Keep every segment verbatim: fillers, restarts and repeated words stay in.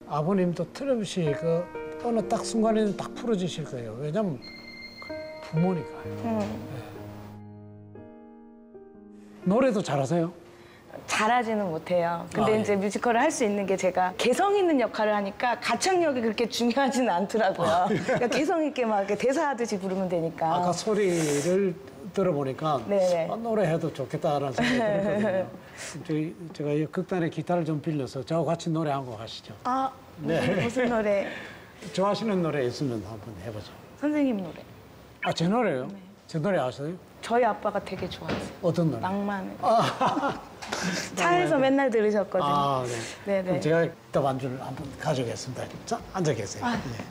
아버님도 틀림없이 그 어느 딱 순간에는 딱 풀어지실 거예요. 왜냐면 부모니까. 음. 네. 노래도 잘하세요? 잘하지는 못해요. 근데 아, 예. 이제 뮤지컬을 할 수 있는 게 제가 개성 있는 역할을 하니까 가창력이 그렇게 중요하지는 않더라고요. 아, 예. 그러니까 개성 있게 막 이렇게 대사하듯이 부르면 되니까. 아까 소리를 들어보니까 네네. 아, 노래해도 좋겠다라는 생각이 들었거든요. 저희, 제가 이 극단의 기타를 좀 빌려서 저하고 같이 노래 한 곡 하시죠. 아, 네. 무슨 노래? 좋아하시는 노래 있으면 한번 해보죠. 선생님 노래. 아, 제 노래요? 네. 제 노래 아세요? 저희 아빠가 되게 좋아하세요. 어떤 노래? 낭만을. 아, 차에서 맨날 들으셨거든요. 아, 네. 네네. 그럼 제가 이따 반주를 한번 가져오겠습니다. 자, 앉아 계세요. 아. 네.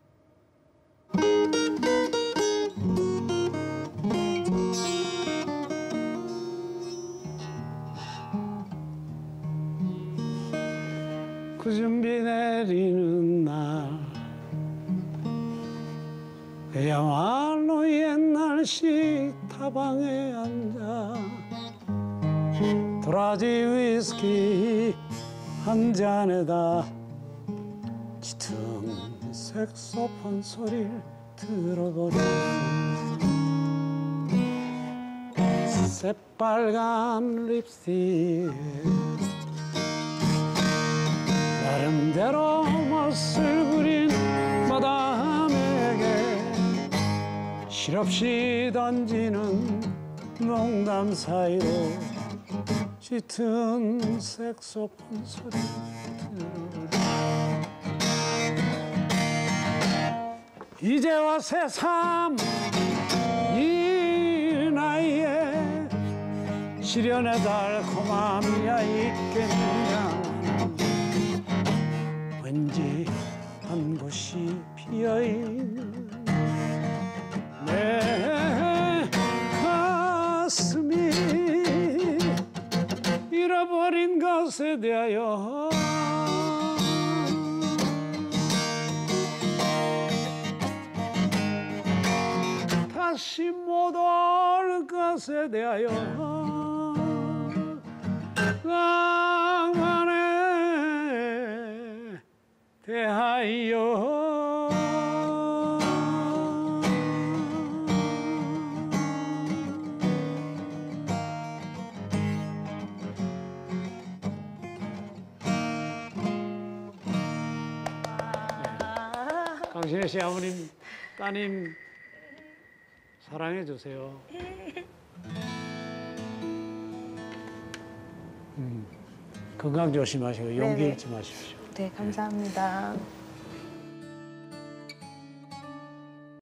그 준비 내리는 날 그야말로 옛날식 타방에 앉아 도라지 위스키 한 잔에다 짙은 색소폰 소리를 들어보니 새빨간 립스틱 나름대로 멋을 부린 마담에게 실없이 던지는 농담 사이로 짙은 색소폰 소리 이제와 새삼 이 나이에 시련의 달콤함이야 있겠느냐 왠지 한 곳이 피어있는 내 가슴이 잃어버린 것에 대하여 다시 못 올 것에 대하여 낭만에 대하여 강신혜 씨 아버님, 따님 사랑해 주세요. 음, 건강 조심하시고 용기 네네. 잃지 마십시오. 네, 감사합니다.